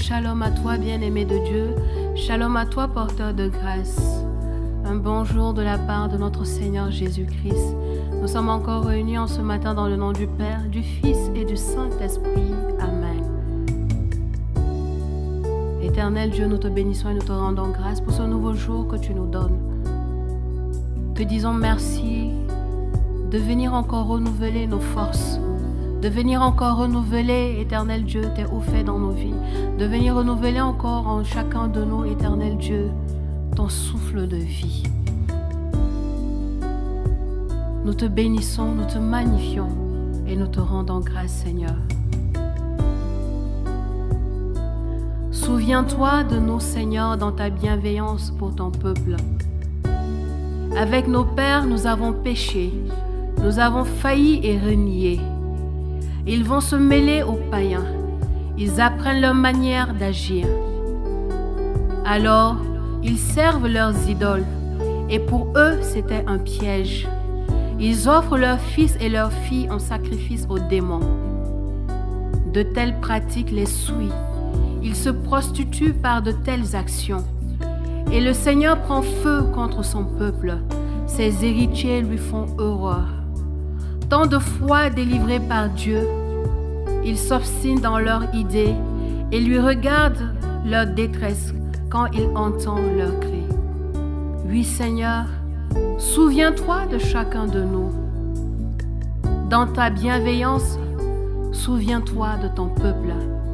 Shalom à toi, bien-aimé de Dieu. Shalom à toi, porteur de grâce. Un bonjour de la part de notre Seigneur Jésus-Christ. Nous sommes encore réunis en ce matin dans le nom du Père, du Fils et du Saint-Esprit. Amen. Éternel Dieu, nous te bénissons et nous te rendons grâce pour ce nouveau jour que tu nous donnes. Te disons merci de venir encore renouveler nos forces, de venir encore renouveler, Éternel Dieu, tes hauts faits dans nos vies, de venir renouveler encore en chacun de nous, Éternel Dieu, ton souffle de vie. Nous te bénissons, nous te magnifions et nous te rendons grâce, Seigneur. Souviens-toi de nous, Seigneur, dans ta bienveillance pour ton peuple. Avec nos pères, nous avons péché, nous avons failli et renié. Ils vont se mêler aux païens, ils apprennent leur manière d'agir. Alors, ils servent leurs idoles, et pour eux, c'était un piège. Ils offrent leurs fils et leurs filles en sacrifice aux démons. De telles pratiques les souillent. Ils se prostituent par de telles actions. Et le Seigneur prend feu contre son peuple. Ses héritiers lui font horreur. Tant de fois délivrés par Dieu, ils s'obstinent dans leurs idées et lui regardent leur détresse quand il entend leurs cris. Oui, Seigneur, souviens-toi de chacun de nous. Dans ta bienveillance, souviens-toi de ton peuple.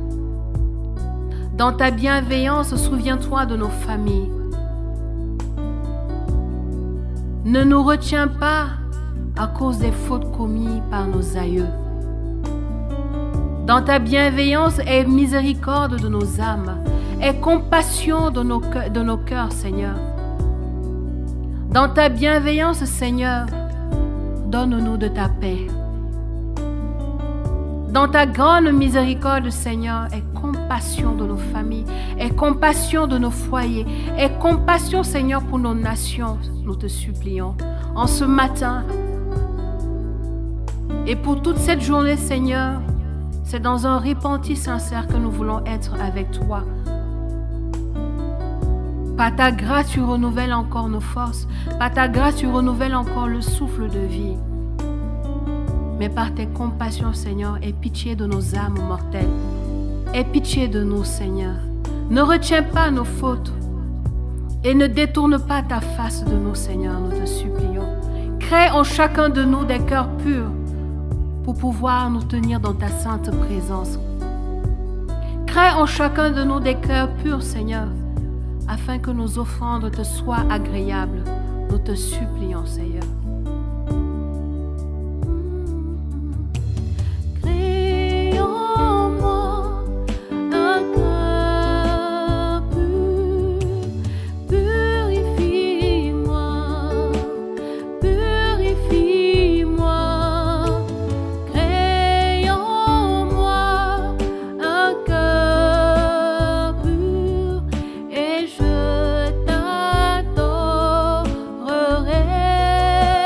Dans ta bienveillance, souviens-toi de nos familles. Ne nous retiens pas à cause des fautes commises par nos aïeux. Dans ta bienveillance, aie miséricorde de nos âmes, aie compassion de nos cœurs, Seigneur. Dans ta bienveillance, Seigneur, donne-nous de ta paix. Dans ta grande miséricorde, Seigneur, aie compassion de nos familles, aie compassion de nos foyers, aie compassion, Seigneur, pour nos nations, nous te supplions. En ce matin, et pour toute cette journée, Seigneur, c'est dans un repenti sincère que nous voulons être avec toi. Par ta grâce, tu renouvelles encore nos forces. Par ta grâce, tu renouvelles encore le souffle de vie. Mais par tes compassions, Seigneur, aie pitié de nos âmes mortelles. Aie pitié de nous, Seigneur. Ne retiens pas nos fautes et ne détourne pas ta face de nous, Seigneur, nous te supplions. Crée en chacun de nous des cœurs purs pour pouvoir nous tenir dans ta sainte présence. Crée en chacun de nous des cœurs purs, Seigneur, afin que nos offrandes te soient agréables. Nous te supplions, Seigneur. Et je t'adorerai.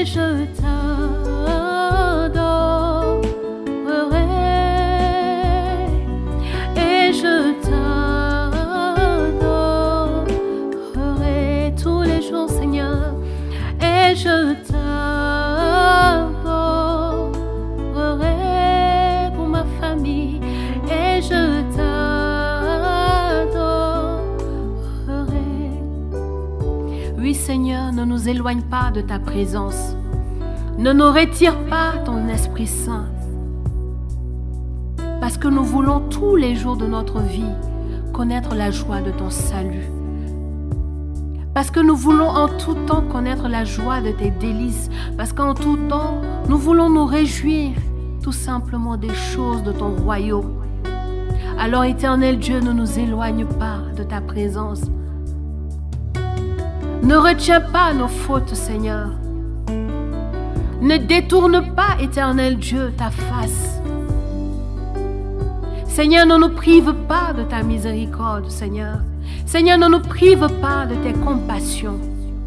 je t'adorerai, et je t'adorerai tous les jours, Seigneur, et je t'adorerai pour ma famille, et je t'adorerai. Oui, Seigneur, ne nous éloigne pas de ta présence. Ne nous retire pas ton Esprit Saint. Parce que nous voulons tous les jours de notre vie connaître la joie de ton salut. Parce que nous voulons en tout temps connaître la joie de tes délices. Parce qu'en tout temps, nous voulons nous réjouir tout simplement des choses de ton royaume. Alors, Éternel Dieu, ne nous éloigne pas de ta présence. Ne retiens pas nos fautes, Seigneur. Ne détourne pas, Éternel Dieu, ta face. Seigneur, ne nous prive pas de ta miséricorde, Seigneur. Seigneur, ne nous prive pas de tes compassions.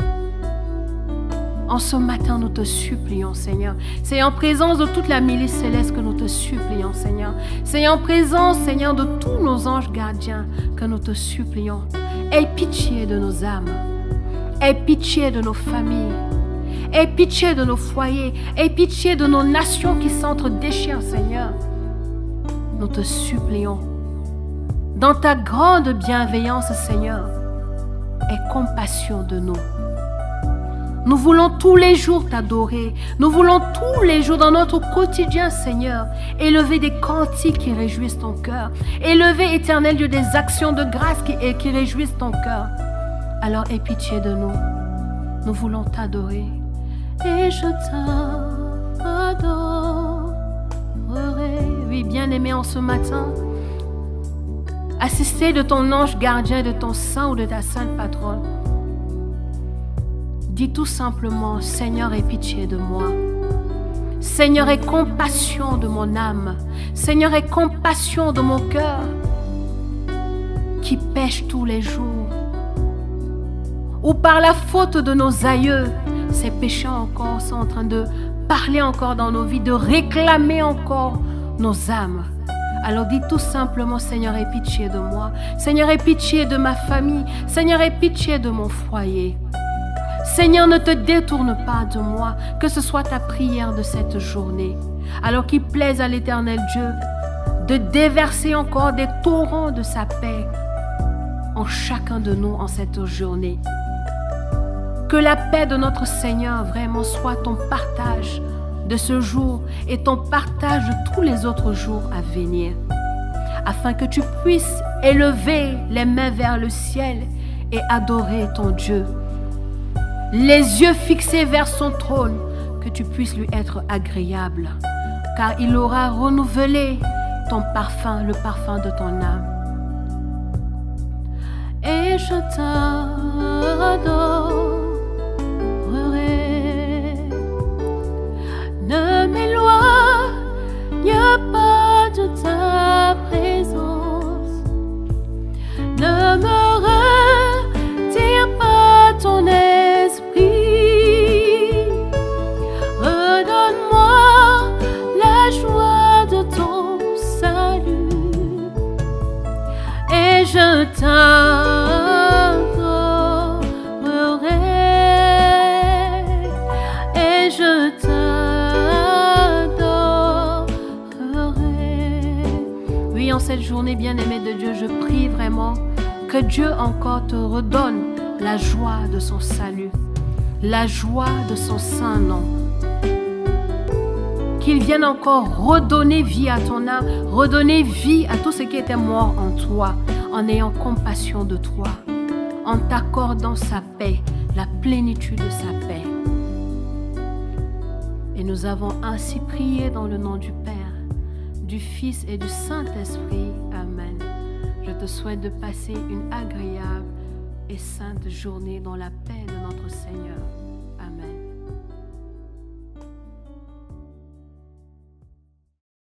En ce matin, nous te supplions, Seigneur. C'est en présence de toute la milice céleste que nous te supplions, Seigneur. C'est en présence, Seigneur, de tous nos anges gardiens que nous te supplions. Aie pitié de nos âmes. Aie pitié de nos familles. Aie pitié de nos foyers. Aie pitié de nos nations qui s'entre-déchirent, Seigneur. Nous te supplions. Dans ta grande bienveillance, Seigneur, aie compassion de nous. Nous voulons tous les jours t'adorer. Nous voulons tous les jours dans notre quotidien, Seigneur, élever des cantiques qui réjouissent ton cœur. Élever, Éternel Dieu, des actions de grâce qui réjouissent ton cœur. Alors aie pitié de nous. Nous voulons t'adorer. Et je t'adorerai. Oui, bien-aimé, en ce matin, assisté de ton ange gardien, de ton saint ou de ta sainte patronne, dis tout simplement: Seigneur, aie pitié de moi. Seigneur, aie compassion de mon âme. Seigneur, aie compassion de mon cœur qui pêche tous les jours. Ou par la faute de nos aïeux, ces péchés encore sont en train de parler encore dans nos vies, de réclamer encore nos âmes. Alors dis tout simplement: Seigneur, aie pitié de moi. Seigneur, aie pitié de ma famille. Seigneur, aie pitié de mon foyer. Seigneur, ne te détourne pas de moi, que ce soit ta prière de cette journée. Alors qu'il plaise à l'Éternel Dieu de déverser encore des torrents de sa paix en chacun de nous en cette journée. Que la paix de notre Seigneur vraiment soit ton partage de ce jour et ton partage de tous les autres jours à venir, afin que tu puisses élever les mains vers le ciel et adorer ton Dieu, les yeux fixés vers son trône, que tu puisses lui être agréable, car il aura renouvelé ton parfum, le parfum de ton âme. Et je t'adorerai. Ne m'éloigne pas de ta présence. Ne me retire pas ton esprit. Redonne-moi la joie de ton salut. Et je t'adorerai. Et je en cette journée bien-aimée de Dieu, je prie vraiment que Dieu encore te redonne la joie de son salut, la joie de son saint nom. Qu'il vienne encore redonner vie à ton âme, redonner vie à tout ce qui était mort en toi, en ayant compassion de toi, en t'accordant sa paix, la plénitude de sa paix. Et nous avons ainsi prié dans le nom du Père, du Fils et du Saint-Esprit. Amen. Je te souhaite de passer une agréable et sainte journée dans la paix de notre Seigneur.